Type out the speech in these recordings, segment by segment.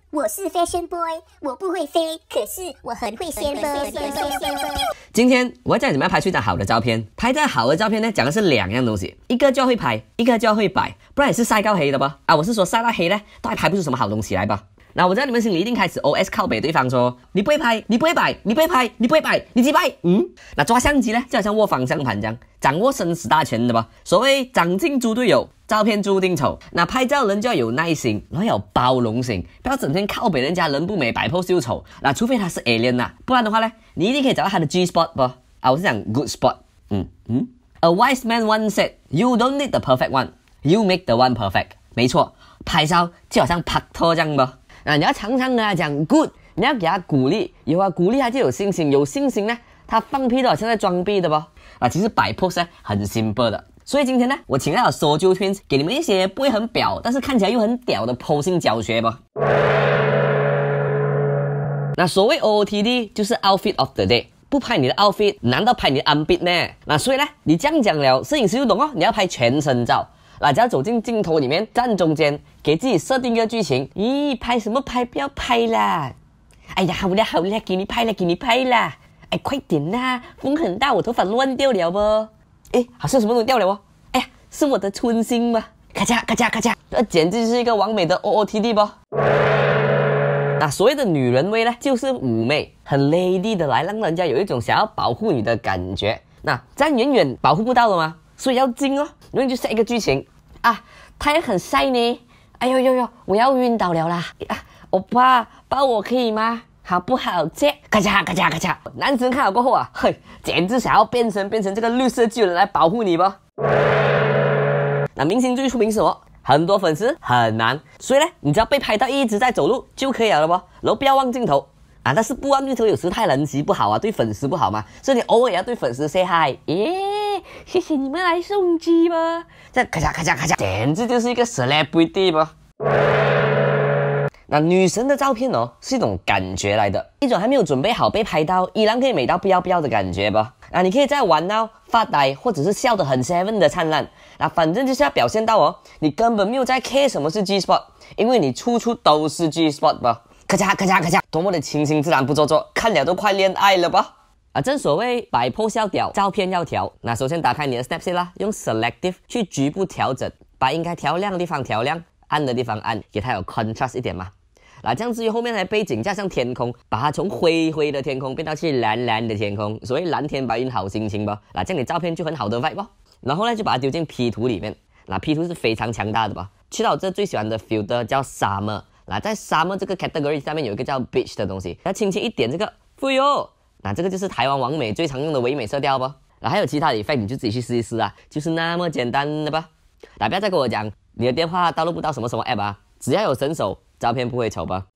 我是 Fashion Boy， 我不会飞，可是我很会掀飞。 今天我要教你怎么样拍出一张好的照片。拍张好的照片呢，讲的是两样东西，一个就要会拍，一个就要会摆，不然也是晒到黑的吧？我是说晒到黑呢，都还拍不出什么好东西来吧？那我知道你们心里一定开始 OS 靠北对方说，你不会拍，你不会摆，你不会拍，你不会摆，你几摆？那抓相机呢，就好像握方向盘这样，掌握生死大权的吧？所谓长进猪队友，照片注定丑。那拍照人就要有耐心，然后要有包容性，不要整天靠北人家人不美，摆 pose 又丑。那除非他是 alien 啦，不然的话呢，你一定可以找到他的 G spot 不？我是讲 good spot。A wise man once said, "You don't need the perfect one, you make the one perfect." 没错，拍照就好像拍拖这样吧。你要常常跟他讲 good， 你要给他鼓励，有鼓励他就有信心，有信心呢，他放屁都好像在装逼的吧？其实摆 pose 很 simple 的。所以今天呢，我请到了 Soju Twins 给你们一些不会很表，但是看起来又很屌的 posing 教学吧。那所谓 OOTD 就是 outfit of the day， 不拍你的 outfit， 难道拍你的 armpit 呢？那所以呢，你这样讲了，摄影师就懂哦，你要拍全身照。只要走进镜头里面，站中间，给自己设定一个剧情。拍什么拍？不要拍啦！哎呀，好了，给你拍啦！快点啦，风很大，我头发乱掉了不？好像什么东西掉了哦！哎呀，是我的春心吗？咔嚓！这简直是一个完美的 OOTD 吧？那所谓的女人味呢，就是妩媚，很 lady 的来，让人家有一种想要保护你的感觉。那这样远远保护不到了吗？所以要近哦，然后就设一个剧情太阳很晒呢，哎呦，我要晕倒了啦！欧巴抱我可以吗？好不好接？咔嚓！男生看了过后简直想要变成这个绿色巨人来保护你吧。那明星最出名是什么？很多粉丝很难，所以呢，你只要被拍到一直在走路就可以了吧？然后不要望镜头但是不望镜头有时太人气不好对粉丝不好嘛，所以你偶尔也要对粉丝 say hi， 谢谢你们来送机吧，这咔嚓，简直就是一个 celebrity 吧。那女神的照片是一种感觉来的，一种还没有准备好被拍到依然可以美到不要的感觉吧。你可以在玩到发呆，或者是笑得很 seven 的灿烂，反正就是要表现到你根本没有在 care 什么是 G spot， 因为你处处都是 G spot 吧。咔嚓，多么的清新自然不做作，看了都快恋爱了吧。正所谓摆 pose 要屌，照片要调。那首先打开你的 Snapseed 啦，用 Selective 去局部调整，把应该调亮的地方调亮，暗的地方暗，给它有 contrast 一点嘛。这样至于后面的背景加上天空，把它从灰的天空变到去蓝的天空，所谓蓝天白云好心情吧。这样你照片就很好的 vibe 吧。然后呢，就把它丢进 P 图里面。P 图是非常强大的吧。去到我这最喜欢的 filter 叫 Summer。在 Summer 这个 category 下面有一个叫 Beach 的东西，要轻轻一点这个，这个就是台湾网美最常用的唯美色调吧。还有其他的 effect 你就自己去试一试就是那么简单的吧。不要再跟我讲你的电话download不到什么 app 只要有神手，照片不会丑吧。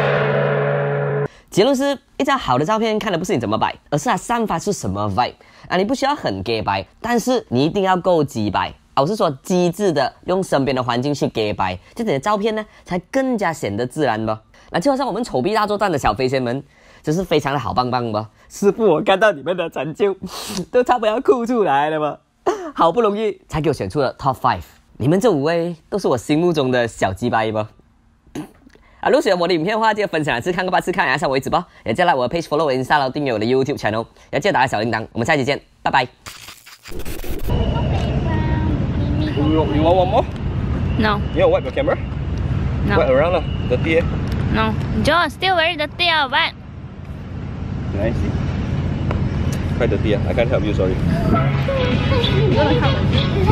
结论是一张好的照片看的不是你怎么摆，而是它散发出什么 vibe。你不需要很 gay 白，但是你一定要够鸡白。我是说机智的用身边的环境去 gay 白，这样的照片呢才更加显得自然吧。就好像我们丑逼大作战的小飞仙们，真是非常的好棒棒吧。师父，我看到你们的成就都差不多要哭出来了吧。好不容易才给我选出了 Top 5， 你们这5位都是我心目中的小鸡掰吧。如果喜欢我的影片的话，记得分享2次看个8次看，按下为止吧。也记得 like 我的 page follow 我的 Instagram 订阅我的 YouTube channel， 也记得打开小铃铛。我们下期见，拜拜。 You want one more? No. You want to wipe your camera? No. Wipe around dirty No. John, still very dirty but... Can I see? Quite dirty I can't help you, sorry. You want to help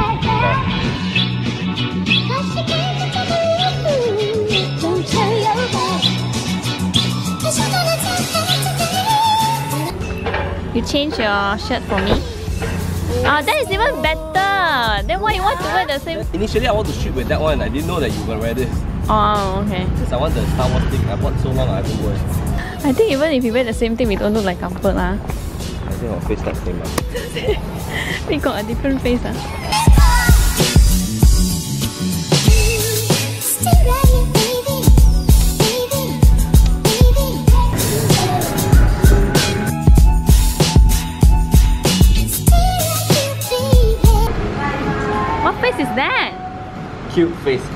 You change your shirt for me? That is even better. Then why you want to wear the same? Initially I want to shoot with that one. I didn't know that you were gonna wear this. Oh, okay. Because I want the Star Wars thing. I bought so long I haven't worn. I think even if you wear the same thing, we don't look like comfort lah. I think our face not same lah. We got a different face What face is that? Cute face.